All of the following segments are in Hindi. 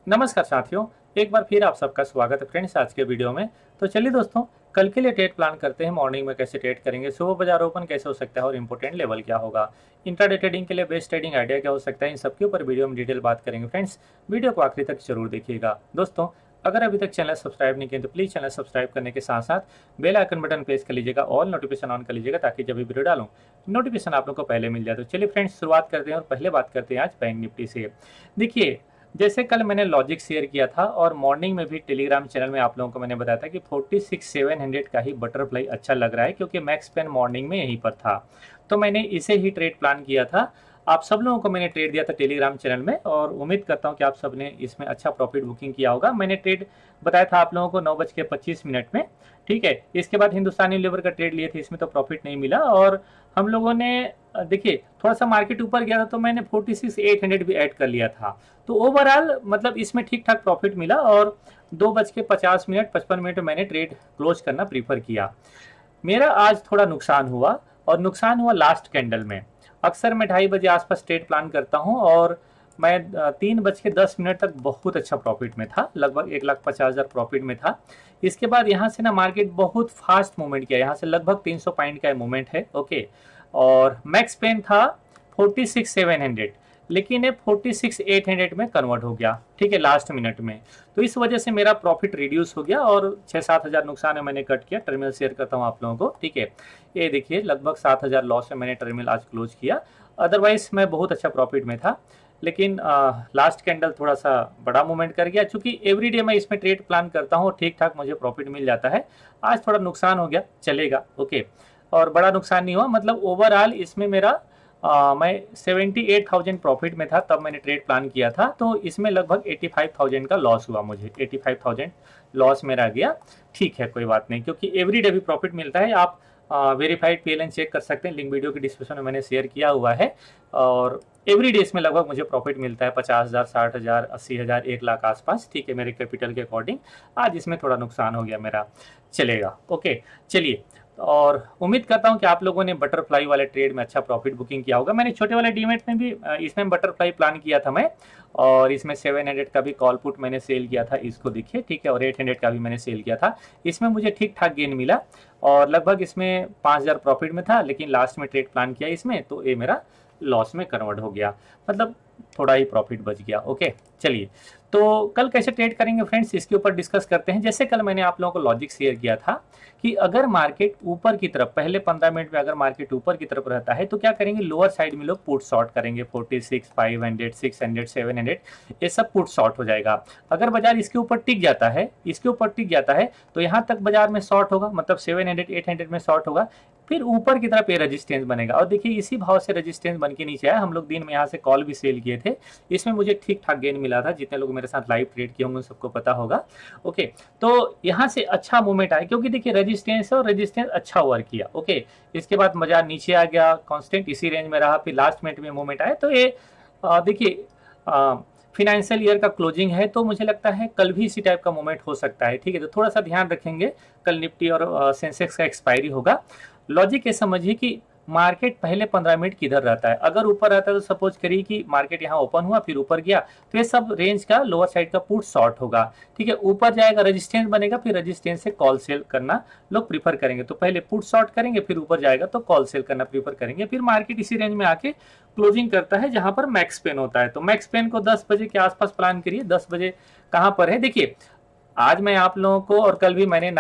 नमस्कार साथियों, एक बार फिर आप सबका स्वागत है फ्रेंड्स आज के वीडियो में। तो चलिए दोस्तों, कल के लिए ट्रेड प्लान करते हैं। मॉर्निंग में कैसे ट्रेड करेंगे, सुबह बाजार ओपन कैसे हो सकता है और इंपॉर्टेंट लेवल क्या होगा, इंट्राडे ट्रेडिंग के लिए बेस्ट ट्रेडिंग आइडिया क्या हो सकता है, इन सबके ऊपर वीडियो में डिटेल बात करेंगे। फ्रेंड्स, वीडियो को आखिरी तक जरूर देखिएगा। दोस्तों, अगर अभी तक चैनल सब्सक्राइब नहीं किया तो प्लीज़ चैनल सब्सक्राइब करने के साथ साथ बेल आइकन बटन प्रेस कर लीजिएगा, ऑल नोटिफिकेशन ऑन कर लीजिएगा ताकि जब भी वीडियो डालूं नोटिफिकेशन आप लोग को पहले मिल जाए। तो चलिए फ्रेंड्स, शुरुआत करते हैं और पहले बात करते हैं आज बैंक निफ्टी से। देखिए, जैसे कल मैंने लॉजिक शेयर किया था और मॉर्निंग में भी टेलीग्राम चैनल में आप लोगों को मैंने बताया था कि 46,700 का ही बटरफ्लाई अच्छा लग रहा है, क्योंकि मैक्स पेन मॉर्निंग में यहीं पर था। तो मैंने इसे ही ट्रेड प्लान किया था। आप सब लोगों को मैंने ट्रेड दिया था टेलीग्राम चैनल में और उम्मीद करता हूं कि आप सब ने इसमें अच्छा प्रॉफिट बुकिंग किया होगा। मैंने ट्रेड बताया था आप लोगों को 9:25 में, ठीक है। इसके बाद हिंदुस्तानी लीवर का ट्रेड लिए थे, इसमें तो प्रॉफिट नहीं मिला। और हम लोगों ने देखिए थोड़ा सा मार्केट ऊपर गया था तो मैंने 46,800 भी ऐड कर लिया था। तो ओवरऑल मतलब इसमें ठीक ठाक प्रॉफिट मिला और 2:50 55 में मैंने ट्रेड क्लोज करना प्रीफर किया। मेरा आज थोड़ा नुकसान हुआ और नुकसान हुआ लास्ट कैंडल में। अक्सर मैं 2:30 आसपास ट्रेड प्लान करता हूं और मैं 3:10 तक बहुत अच्छा प्रॉफिट में था, लगभग 1,50,000 प्रॉफिट में था। इसके बाद यहाँ से ना मार्केट बहुत फास्ट मूवमेंट किया, यहाँ से लगभग 300 पॉइंट का मूवमेंट है, ओके। और मैक्स पेन था 46,700, लेकिन ये 46,800 में कन्वर्ट हो गया, ठीक है, लास्ट मिनट में। तो इस वजह से मेरा प्रॉफिट रिड्यूस हो गया और 6-7 हज़ार नुकसान है, मैंने कट किया। टर्मिनल शेयर करता हूँ आप लोगों को, ठीक है। ये देखिए लगभग 7,000 लॉस में मैंने टर्मिनल आज क्लोज किया। अदरवाइज मैं बहुत अच्छा प्रॉफिट में था, लेकिन लास्ट कैंडल थोड़ा सा बड़ा मूवमेंट कर गया। चूंकि एवरीडे मैं इसमें ट्रेड प्लान करता हूँ, ठीक ठाक मुझे प्रॉफिट मिल जाता है। आज थोड़ा नुकसान हो गया, चलेगा, ओके। और बड़ा नुकसान नहीं हुआ, मतलब ओवरऑल इसमें मेरा मैं 78,000 प्रॉफिट में था तब मैंने ट्रेड प्लान किया था। तो इसमें लगभग 85,000 का लॉस हुआ मुझे, 85,000 लॉस मेरा गया। ठीक है, कोई बात नहीं, क्योंकि एवरीडे भी प्रॉफिट मिलता है। आप वेरीफाइड पीएलएन चेक कर सकते हैं, लिंक वीडियो की डिस्क्रिप्शन में मैंने शेयर किया हुआ है। और एवरीडे इसमें लगभग मुझे प्रॉफिट मिलता है 50,000, 60,000, 80,000, 1,00,000 आसपास, ठीक है, मेरे कैपिटल के अकॉर्डिंग। आज इसमें थोड़ा नुकसान हो गया मेरा, चलेगा, ओके। चलिए, और उम्मीद करता हूं कि आप लोगों ने बटरफ्लाई वाले ट्रेड में अच्छा प्रॉफिट बुकिंग किया होगा। मैंने छोटे वाले डीमेट में भी इसमें बटरफ्लाई प्लान किया था मैं, और इसमें 700 का भी कॉल पुट मैंने सेल किया था, इसको देखिए, ठीक है। और 800 का भी मैंने सेल किया था। इसमें मुझे ठीक ठाक गेन मिला और लगभग इसमें 5,000 प्रॉफिट में था, लेकिन लास्ट में ट्रेड प्लान किया इसमें तो ये मेरा लॉस में कन्वर्ट हो गया, मतलब थोड़ा ही प्रॉफिट बच गया, ओके। चलिए, तो कल कैसे ट्रेड करेंगे फ्रेंड्स, इसके ऊपर डिस्कस करते हैं। जैसे कल मैंने आप लोगों को लॉजिक शेयर किया था कि अगर मार्केट ऊपर की तरफ, पहले 15 मिनट में अगर मार्केट ऊपर की तरफ रहता है तो क्या करेंगे, लोअर साइड में लोग पुट शॉर्ट करेंगे। 46, 500, 600, 700 ये सब पुट शॉर्ट हो जाएगा। अगर बाजार इसके ऊपर टिक जाता है, इसके ऊपर टिक जाता है तो यहाँ तक बाजार में शॉर्ट होगा, मतलब 700, 800 में शॉर्ट होगा। फिर ऊपर की तरफ ये रेजिस्टेंस बनेगा और देखिए इसी भाव से रेजिस्टेंस बन के नीचे आया। हम लोग दिन में यहाँ से कॉल भी सेल किए थे, इसमें मुझे ठीक ठाक गेन मिला था। जितने लोग मेरे साथ लाइव ट्रेड किए होंगे सबको पता होगा, ओके। तो यहाँ से अच्छा मूवमेंट आया, क्योंकि देखिए रेजिस्टेंस और रेजिस्टेंस अच्छा वर्क किया, ओके। इसके बाद बाजार नीचे आ गया, कांस्टेंट इसी रेंज में रहा, फिर लास्ट मिनट में मूवमेंट आया। तो ये देखिए फिनेंशियल ईयर का क्लोजिंग है, तो मुझे लगता है कल भी इसी टाइप का मूवमेंट हो सकता है, ठीक है। तो थोड़ा सा ध्यान रखेंगे, कल निफ्टी और सेंसेक्स का एक्सपायरी होगा। लॉजिक ये समझिए कि मार्केट पहले 15 मिनट किधर रहता है। अगर ऊपर रहता है तो सपोज करिए कि मार्केट यहाँ ओपन हुआ फिर ऊपर गया, तो ये सब रेंज का लोअर साइड का पुट शॉर्ट होगा, ठीक है। ऊपर जाएगा, रेजिस्टेंस बनेगा, फिर रेजिस्टेंस से कॉल सेल करना लोग प्रीफर करेंगे। तो पहले पुट शॉर्ट करेंगे, फिर ऊपर जाएगा तो कॉल सेल करना प्रीफर करेंगे। फिर मार्केट इसी रेंज में आके क्लोजिंग करता है जहां पर मैक्स पेन होता है। तो मैक्स पेन को 10 बजे के आसपास प्लान करिए। 10 बजे कहाँ पर है, देखिए आज मैं आप लोगों को और कल भी मैंने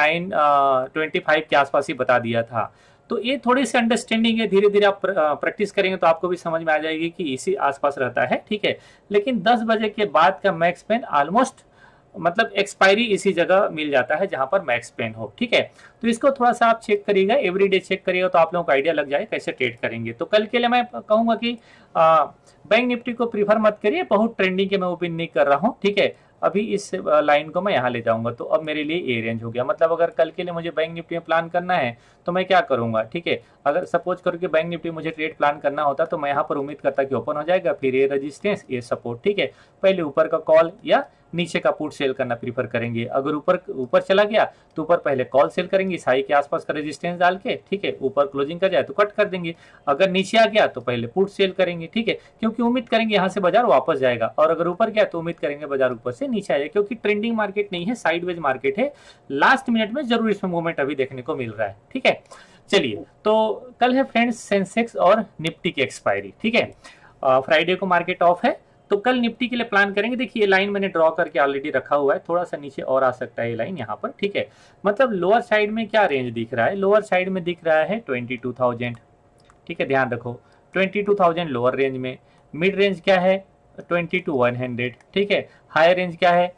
9:25 के आसपास ही बता दिया था। तो ये थोड़ी सी अंडरस्टैंडिंग है, धीरे धीरे आप प्रैक्टिस करेंगे तो आपको भी समझ में आ जाएगी कि इसी आसपास रहता है, ठीक है। लेकिन 10 बजे के बाद का मैक्स पेन ऑलमोस्ट मतलब एक्सपायरी इसी जगह मिल जाता है जहां पर मैक्स पेन हो, ठीक है। तो इसको थोड़ा सा आप चेक करिएगा, एवरीडे चेक करिएगा तो आप लोगों को आइडिया लग जाए कैसे ट्रेड करेंगे। तो कल के लिए मैं कहूंगा कि बैंक निफ्टी को प्रीफर मत करिए, बहुत ट्रेंडिंग के मैं ओपिन नहीं कर रहा हूँ, ठीक है। अभी इस लाइन को मैं यहाँ ले जाऊंगा तो अब मेरे लिए ए रेंज हो गया। मतलब अगर कल के लिए मुझे बैंक निफ्टी में प्लान करना है तो मैं क्या करूंगा, ठीक है। अगर सपोज करो कि बैंक निफ्टी मुझे ट्रेड प्लान करना होता तो मैं यहाँ पर उम्मीद करता कि ओपन हो जाएगा, फिर ये रेजिस्टेंस, ये सपोर्ट, ठीक है। पहले ऊपर का कॉल या नीचे का पुट सेल करना प्रीफर करेंगे। अगर ऊपर ऊपर चला गया तो ऊपर पहले कॉल सेल करेंगे इस हाई के आसपास का रेजिस्टेंस डाल के, ठीक है, ऊपर क्लोजिंग कर जाए तो कट कर देंगे। अगर नीचे आ गया तो पहले पुट सेल करेंगे, ठीक है, क्योंकि उम्मीद करेंगे यहाँ से बाजार वापस जाएगा, और अगर ऊपर गया तो उम्मीद करेंगे बाजार ऊपर से नीचे आएगा, क्योंकि ट्रेंडिंग मार्केट नहीं है, साइडवेज मार्केट है। लास्ट मिनट में जरूर इसमें मूवमेंट अभी देखने को मिल रहा है, ठीक है। चलिए, तो कल है फ्रेंड्स सेंसेक्स और निफ्टी की एक्सपायरी, ठीक है। फ्राइडे को मार्केट ऑफ है, तो कल निफ्टी के लिए प्लान करेंगे। देखिए ये लाइन मैंने ड्रॉ करके ऑलरेडी रखा हुआ है, थोड़ा सा नीचे और आ सकता है ये लाइन यहाँ पर, ठीक है। मतलब लोअर साइड में क्या रेंज दिख रहा है, लोअर साइड में दिख रहा है 22,000, ठीक है, ध्यान रखो 22,000 लोअर रेंज में। मिड रेंज क्या है 22,100, ठीक है। हायर रेंज क्या है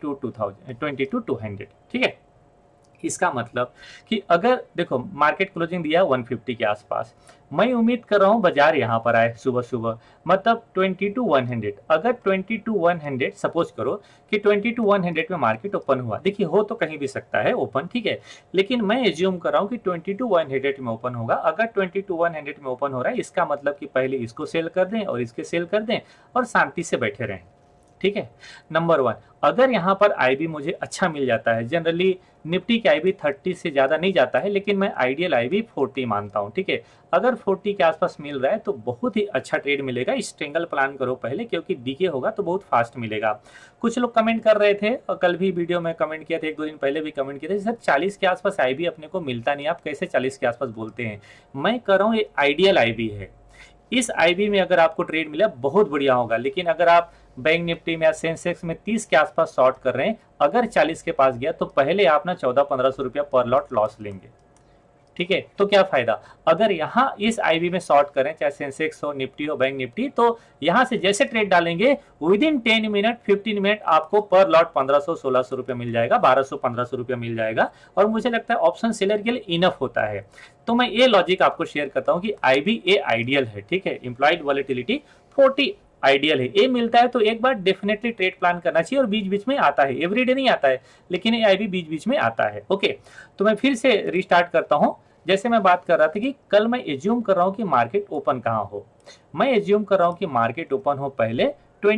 22,200, ठीक है। इसका मतलब कि अगर देखो मार्केट क्लोजिंग दिया 150 के आसपास, मैं उम्मीद कर रहा हूं बाजार यहां पर आए सुबह सुबह, मतलब 22,100। अगर 22,100 सपोज करो कि 22,100 में मार्केट ओपन हुआ, देखिए हो तो कहीं भी सकता है ओपन, ठीक है, लेकिन मैं एज्यूम कर रहा हूं कि 22,100 में ओपन होगा। अगर 22,100 में ओपन हो रहा है, इसका मतलब कि पहले इसको सेल कर दें और इसके सेल कर दें और शांति से बैठे रहें, ठीक है। नंबर 1, अगर यहाँ पर आईबी मुझे अच्छा मिल जाता है, जनरली निफ्टी की आईबी 30 से ज्यादा नहीं जाता है, लेकिन मैं आइडियल आईबी 40 मानता हूँ, ठीक है। अगर 40 के आसपास मिल रहा है तो बहुत ही अच्छा ट्रेड मिलेगा। स्ट्रेंगल प्लान करो पहले, क्योंकि डीके होगा तो बहुत फास्ट मिलेगा। कुछ लोग कमेंट कर रहे थे और कल भी वीडियो में कमेंट किया था, 1-2 दिन पहले भी कमेंट किया था, सर 40 के आसपास आईबी अपने को मिलता नहीं, आप कैसे 40 के आसपास बोलते हैं। मैं कह रहा हूँ ये आइडियल आईबी है, इस आईबी में अगर आपको ट्रेड मिला बहुत बढ़िया होगा। लेकिन अगर आप बैंक निफ्टी में या सेंसेक्स में 30 के आसपास शॉर्ट कर रहे हैं, अगर 40 के पास गया तो पहले आप ना 1400-1500 रुपया पर लॉट लॉस लेंगे, ठीक है। तो क्या फायदा, अगर यहाँ इस आईबी में शॉर्ट करें, चाहे सेंसेक्स हो, निफ्टी हो, बैंक निफ्टी, तो यहाँ से जैसे ट्रेड डालेंगे विद इन 10 मिनट 15 मिनट आपको पर लॉट 1500-1600 रुपया मिल जाएगा, 1200-1500 रुपया मिल जाएगा। और मुझे लगता है ऑप्शन सेलर के लिए इनफ होता है। तो मैं ये लॉजिक आपको शेयर करता हूँ कि आईबी ए आइडियल है, ठीक है। इंप्लॉयड वॉलेटिलिटी 40 आइडियल है, ये मिलता है तो एक बार डेफिनेटली ट्रेड प्लान करना चाहिए। और बीच बीच में आता है, एवरीडे नहीं आता है, लेकिन ये आईबी बीच बीच में आता है, ओके। तो मैं फिर से रिस्टार्ट करता हूं। जैसे मैं बात कर रहा था कि कल मैं एज्यूम कर रहा हूं कि मार्केट ओपन कहां हो, मैं एज्यूम कर रहा हूं कि मार्केट ओपन हो पहले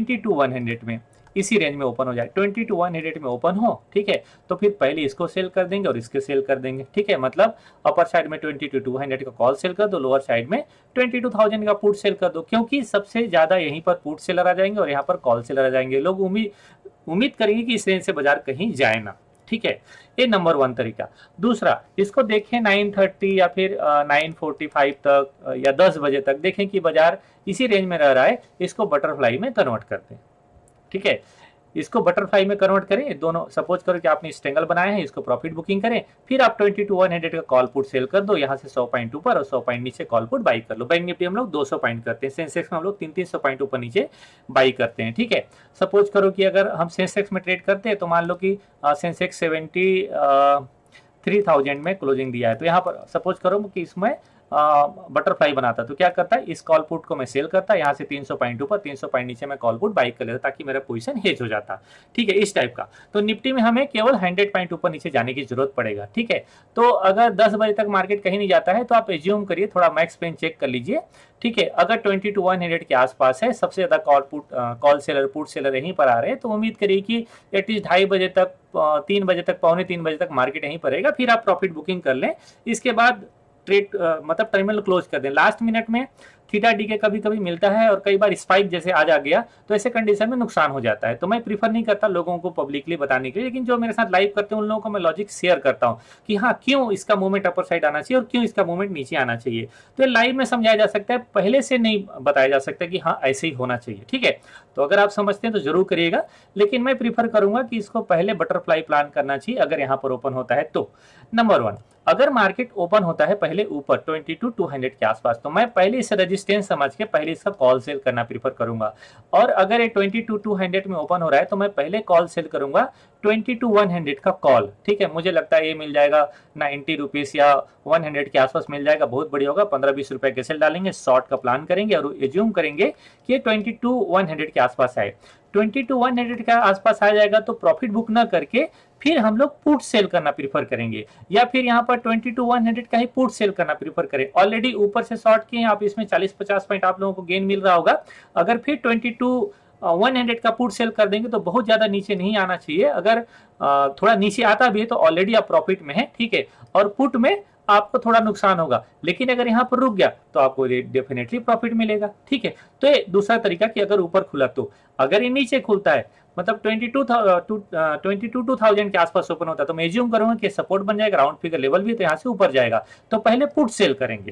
22,100 में, इसी रेंज में ओपन हो जाए, 22,100 में ओपन हो, ठीक है। तो फिर पहले इसको सेल कर देंगे और इसके सेल कर देंगे, ठीक है। मतलब अपर साइड में 22,200 का कॉल सेल कर दो, लोअर साइड में 22,000 का पुट सेल कर दो, क्योंकि सबसे ज्यादा यहीं पर पुट सेलर आ जाएंगे और यहाँ पर कॉल सेलर आ जाएंगे। लोग उम्मीद करेंगे कि इस रेंज से बाजार कहीं जाए ना, ठीक है। ये नंबर 1 तरीका। दूसरा, इसको देखें 9:30 या फिर 9:45 तक या 10 बजे तक देखें कि बाजार इसी रेंज में रह रहा है, इसको बटरफ्लाई में कन्वर्ट करते हैं, ठीक है। इसको बटरफ्लाई में कन्वर्ट करें, दोनों सपोज करो कि आपने स्ट्रेंगल बनाया है, इसको प्रॉफिट बुकिंग करें, फिर आप 22,100 का कॉल पुट सेल कर दो, यहाँ से 100 पॉइंट ऊपर और 100 पॉइंट नीचे कॉल पुट बाई कर लो। बैंक निफ्टी हम लोग 200 पॉइंट करते हैं, सेंसेक्स में हम लोग 300-300 पॉइंट ऊपर नीचे बाई करते हैं, ठीक है। सपोज करो कि अगर हम सेंसेक्स में ट्रेड करते हैं तो मान लो कि सेंसेक्स 73,000 में क्लोजिंग दिया है, तो यहाँ पर सपोज करो कि इसमें बटरफ्लाई बनाता, तो क्या करता है, इस कॉल पुट को मैं सेल करता, यहाँ से 300 पॉइंट ऊपर 300 पॉइंट नीचे मैं कॉल पुट बाई कर लेता, ताकि मेरा पोजीशन हेज हो जाता, ठीक है, इस टाइप का। तो निफ्टी में हमें केवल 100 पॉइंट ऊपर नीचे जाने की जरूरत पड़ेगा, ठीक है। तो अगर 10 बजे तक मार्केट कहीं नहीं जाता है तो आप एज्यूम करिए, थोड़ा मैक्स पेन चेक कर लीजिए, ठीक है। अगर 22,100 के आसपास है, सबसे ज्यादा कॉल सेलर पुट सेलर यहीं पर आ रहे हैं, तो उम्मीद करिए कि एटलीस्ट 2:30 बजे तक 3 बजे तक, पौने 3 बजे तक मार्केट यहीं पर रहेगा, फिर आप प्रॉफिट बुकिंग कर लें। इसके बाद ट्रेड मतलब टर्मिनल क्लोज कर दें। लास्ट मिनट में थीटा डी के कभी कभी मिलता है और कई बार स्पाइक जैसे आ गया, तो ऐसे कंडीशन में नुकसान हो जाता है। तो मैं प्रीफर नहीं करता लोगों को पब्लिकली बताने के लिए, लेकिन जो मेरे साथ लाइव करते हैं उन लोगों को मैं लॉजिक शेयर करता हूं कि हाँ क्यों इसका मूवमेंट अपर साइड आना चाहिए और क्यों इसका मूवमेंट नीचे आना चाहिए। तो ये लाइव में समझाया जा सकता है, पहले से नहीं बताया जा सकता कि हाँ ऐसे ही होना चाहिए, ठीक है। तो अगर आप समझते हैं तो जरूर करिएगा, लेकिन मैं प्रीफर करूंगा कि इसको पहले बटरफ्लाई प्लान करना चाहिए अगर यहाँ पर ओपन होता है तो। नंबर 1, अगर मार्केट ओपन होता है पहले ऊपर 22,200 के आसपास, तो मैं पहले इसे रेजिस्टेंस समझ के पहले इसका कॉल सेल करना प्रीफर करूंगा। और अगर ये 22,200 में ओपन हो रहा है तो मैं पहले कॉल सेल करूंगा 22,100 का कॉल, ठीक है। मुझे लगता है ये मिल जाएगा 90 रुपीज या 100 के आसपास मिल जाएगा, बहुत बढ़िया होगा। 15-20 रुपए के सेल डालेंगे, शॉर्ट का प्लान करेंगे और एज्यूम करेंगे कि 22,100 के आसपास आए। 22,100 के आसपास आ जाएगा तो प्रॉफिट बुक ना करके फिर हम लोग पुट सेल करना प्रीफर करेंगे, या फिर यहाँ पर 22,100 का ही पुट सेल करना प्रीफर करें। ऑलरेडी ऊपर से शॉर्ट किए आप, इसमें 40-50 पॉइंट आप लोगों को गेन मिल रहा होगा। अगर फिर 100 का पुट सेल कर देंगे तो बहुत ज़्यादा नीचे नहीं आना चाहिए। अगर थोड़ा नीचे आता भी है तो ऑलरेडी आप प्रॉफिट में है, ठीक है, और पुट में आपको थोड़ा नुकसान होगा, लेकिन अगर यहाँ पर रुक गया तो आपको डेफिनेटली प्रॉफिट मिलेगा, ठीक है। तो ये दूसरा तरीका कि अगर ऊपर खुला तो, अगर ये नीचे खुलता है मतलब 22,000 के आसपास ओपन होता है तो मैं एज्यूम करूंगा कि सपोर्ट बन जाएगा, राउंड फिगर लेवल भी, तो यहाँ से ऊपर जाएगा तो पहले पुट सेल करेंगे,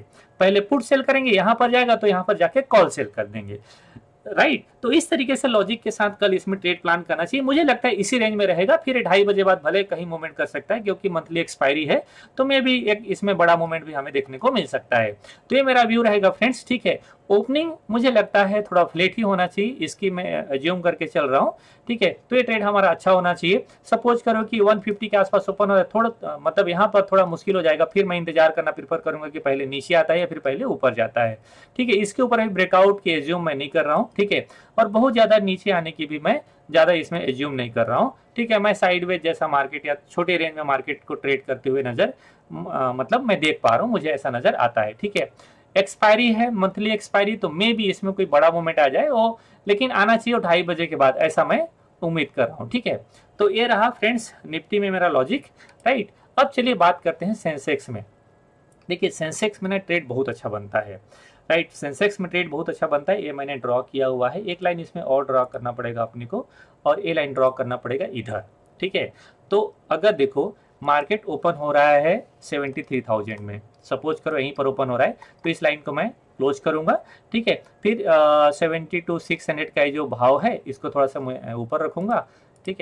यहाँ पर जाएगा तो यहाँ पर जाके कॉल सेल कर देंगे, राइट। तो इस तरीके से लॉजिक के साथ कल इसमें ट्रेड प्लान करना चाहिए। मुझे लगता है इसी रेंज में रहेगा, फिर 2:30 बजे बाद भले कहीं मूवमेंट कर सकता है क्योंकि मंथली एक्सपायरी है, तो मे भी एक इसमें बड़ा मूवमेंट भी हमें देखने को मिल सकता है। तो ये मेरा व्यू रहेगा फ्रेंड्स, ठीक है। ओपनिंग मुझे लगता है थोड़ा फ्लेट ही होना चाहिए, इसकी मैं अज्यूम करके चल रहा हूँ, ठीक है। तो ये ट्रेड हमारा अच्छा होना चाहिए। सपोज करो कि 150 के आसपास ओपन हो रहा है, थोड़ा मतलब यहाँ पर थोड़ा मुश्किल हो जाएगा, फिर मैं इंतजार करना प्रीफर करूंगा कि पहले नीचे आता है या फिर पहले ऊपर जाता है, ठीक है। इसके ऊपर अभी ब्रेकआउट की एज्यूम मैं नहीं कर रहा हूँ, ठीक है, और बहुत ज्यादा नीचे आने की भी मैं ज्यादा इसमें एज्यूम नहीं कर रहा हूँ, ठीक है। मैं साइडवेज जैसा मार्केट या छोटे रेंज में मार्केट को ट्रेड करते हुए मतलब मैं देख पा रहा हूँ, मुझे ऐसा नजर आता है, ठीक है। एक्सपायरी है, मंथली एक्सपायरी, तो मे भी इसमें कोई बड़ा मूवमेंट आ जाए वो, लेकिन आना चाहिए 2:30 बजे के बाद, ऐसा मैं उम्मीद कर रहा हूँ, ठीक है। तो ये रहा फ्रेंड्स निफ्टी में मेरा लॉजिक, राइट। अब चलिए बात करते हैं सेंसेक्स में। देखिए सेंसेक्स में ना ट्रेड बहुत अच्छा बनता है, राइट। सेंसेक्स में ट्रेड बहुत अच्छा बनता है, ये मैंने ड्रॉ किया हुआ है, एक लाइन इसमें और ड्रॉ करना पड़ेगा अपने को, और ये लाइन ड्रॉ करना पड़ेगा इधर, ठीक है। तो अगर देखो मार्केट ओपन हो रहा है 73,000 में, सपोज करो यहीं पर ओपन हो रहा है, तो इस लाइन को मैं क्लोज करूंगा, ठीक है। फिर 72,600 का जो भाव है इसको थोड़ा सा मैं ऊपर रखूंगा, ठीक है।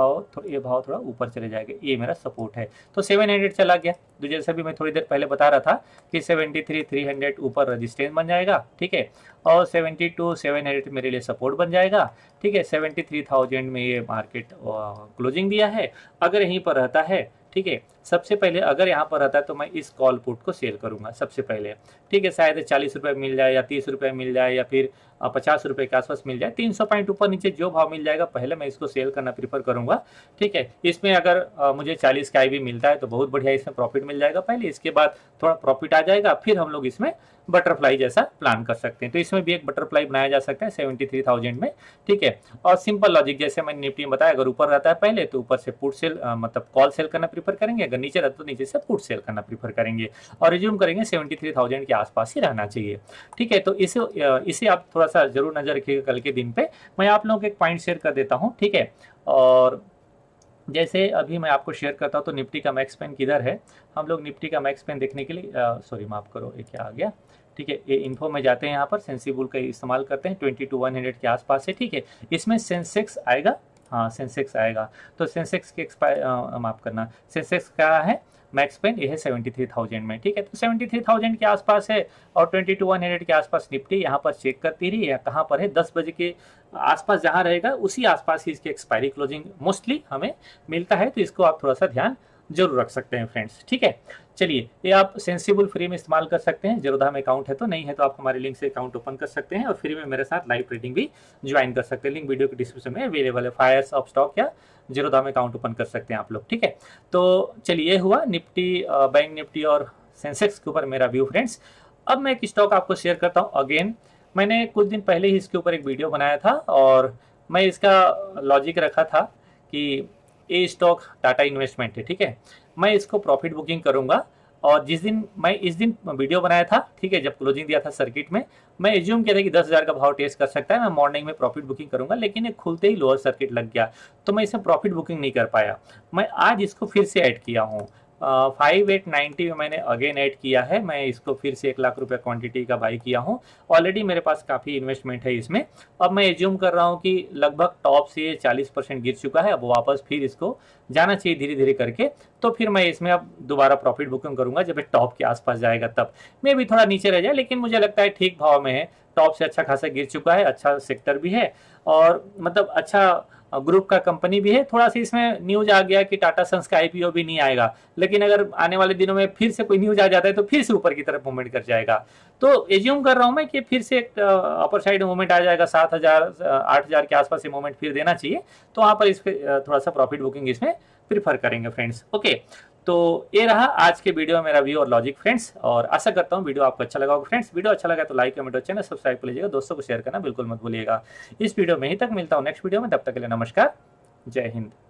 ये भाव थोड़ा ऊपर चले जाएगा, ये मेरा सपोर्ट है। तो 700 चला गया, तो जैसे भी मैं थोड़ी देर पहले बता रहा था कि 73,300 ऊपर रेजिस्टेंस बन जाएगा, ठीक है, और 72,700 मेरे लिए सपोर्ट बन जाएगा, ठीक है। 73,000 में ये मार्केट क्लोजिंग दिया है, अगर यहीं पर रहता है, ठीक है, सबसे पहले अगर यहाँ पर रहता है तो मैं इस कॉल पुट को सेल करूंगा सबसे पहले, ठीक है। शायद 40 रुपये मिल जाए या 30 रुपये मिल जाए या फिर 50 रुपये के आसपास मिल जाए, 300 पॉइंट ऊपर नीचे जो भाव मिल जाएगा पहले मैं इसको सेल करना प्रीफर करूंगा, ठीक है। इसमें अगर मुझे 40 का भी मिलता है तो बहुत बढ़िया, इसमें प्रॉफिट मिल जाएगा पहले, इसके बाद थोड़ा प्रॉफिट आ जाएगा, फिर हम लोग इसमें बटरफ्लाई जैसा प्लान कर सकते हैं। तो इसमें भी एक बटरफ्लाई बनाया जा सकता है 73,000 में, ठीक है। और सिंपल लॉजिक जैसे मैंने निफ्टी में बताया, अगर ऊपर रहता है पहले तो ऊपर से पुट सेल मतलब कॉल सेल करना प्रीफर करेंगे, अगर नीचे रहता तो नीचे से पुट सेल करना प्रीफर करेंगे, और रिज्यूम करेंगे 73,000 के आसपास ही रहना चाहिए, ठीक है। तो इसे आप थोड़ा सा जरूर नजर रखिएगा कल के दिन पे। मैं आप लोगों को एक पॉइंट शेयर कर देता हूँ, ठीक है। और जैसे अभी मैं आपको शेयर करता हूँ तो निफ्टी का मैक्स पेन किधर है, हम लोग निफ्टी का मैक्स पेन देखने के लिए सॉरी माफ करो, ये क्या आ गया, ठीक है। ये इन्फो में जाते हैं, यहाँ पर सेंसिबल का इस्तेमाल करते हैं, 22,100 के आसपास है, ठीक है। इसमें सेंसेक्स आएगा, हाँ सेंसेक्स आएगा, तो सेंसेक्स के माफ करना, सेंसेक्स क्या है मैक्स पेन, ये है 73,000 में, ठीक है। तो 73,000 के आसपास है और 22,100 के आसपास निफ्टी यहाँ पर चेक करती रही है, कहाँ पर है 10 बजे के आसपास जहाँ रहेगा उसी आसपास ही इसकी एक्सपायरी क्लोजिंग मोस्टली हमें मिलता है, तो इसको आप थोड़ा सा ध्यान जरूर रख सकते हैं फ्रेंड्स, ठीक है। चलिए ये आप सेंसिबल फ्री में इस्तेमाल कर सकते हैं, जेरोधा में अकाउंट है तो, नहीं है तो आप हमारे लिंक से अकाउंट ओपन कर सकते हैं और फ्री में मेरे साथ लाइव ट्रेडिंग भी ज्वाइन कर सकते हैं, लिंक वीडियो के डिस्क्रिप्शन में अवेलेबल है। फायर्स ऑफ स्टॉक या जेरोधा में अकाउंट ओपन कर सकते हैं आप लोग, ठीक है। तो चलिए ये हुआ निफ्टी, बैंक निफ्टी और सेंसेक्स के ऊपर मेरा व्यू फ्रेंड्स। अब मैं एक स्टॉक आपको शेयर करता हूँ। अगेन मैंने कुछ दिन पहले ही इसके ऊपर एक वीडियो बनाया था और मैं इसका लॉजिक रखा था कि ये स्टॉक टाटा इन्वेस्टमेंट है, ठीक है। मैं इसको प्रॉफिट बुकिंग करूंगा, और जिस दिन मैं इस दिन वीडियो बनाया था, ठीक है, जब क्लोजिंग दिया था सर्किट में, मैं एज्यूम किया था कि 10,000 का भाव टेस्ट कर सकता है, मैं मॉर्निंग में प्रॉफिट बुकिंग करूंगा, लेकिन ये खुलते ही लोअर सर्किट लग गया तो मैं इसमें प्रॉफिट बुकिंग नहीं कर पाया। मैं आज इसको फिर से ऐड किया हूँ, 5890 में मैंने अगेन ऐड किया है, मैं इसको फिर से 1 लाख रुपए क्वांटिटी का बाई किया हूँ। ऑलरेडी मेरे पास काफ़ी इन्वेस्टमेंट है इसमें। अब मैं एज्यूम कर रहा हूँ कि लगभग टॉप से 40% गिर चुका है, अब वापस फिर इसको जाना चाहिए धीरे धीरे करके, तो फिर मैं इसमें अब दोबारा प्रॉफिट बुकिंग करूंगा जब टॉप के आसपास जाएगा तब। मे भी थोड़ा नीचे रह जाए, लेकिन मुझे लगता है ठीक भाव में है, टॉप से अच्छा खासा गिर चुका है, अच्छा सेक्टर भी है और मतलब अच्छा ग्रुप का कंपनी भी है। थोड़ा सा इसमें न्यूज आ गया कि टाटा सन्स का आईपीओ भी नहीं आएगा, लेकिन अगर आने वाले दिनों में फिर से कोई न्यूज आ जाता है तो फिर से ऊपर की तरफ मूवमेंट कर जाएगा। तो एज्यूम कर रहा हूं मैं कि फिर से एक अपर साइड मूवमेंट आ जाएगा, 7,000 8,000 के आसपास मूवमेंट फिर देना चाहिए, तो वहां पर इस थोड़ा सा प्रॉफिट बुकिंग इसमें प्रीफर करेंगे फ्रेंड्स। ओके, तो ये रहा आज के वीडियो में मेरा व्यू और लॉजिक फ्रेंड्स, और आशा करता हूँ वीडियो आपको अच्छा लगा होगा फ्रेंड्स। वीडियो अच्छा लगा तो लाइक कमेंट और चैनल सब्सक्राइब कर लीजिएगा, दोस्तों को शेयर करना बिल्कुल मत भूलिएगा। इस वीडियो में ही तक मिलता हूँ नेक्स्ट वीडियो में, तब तक के लिए नमस्कार, जय हिंद।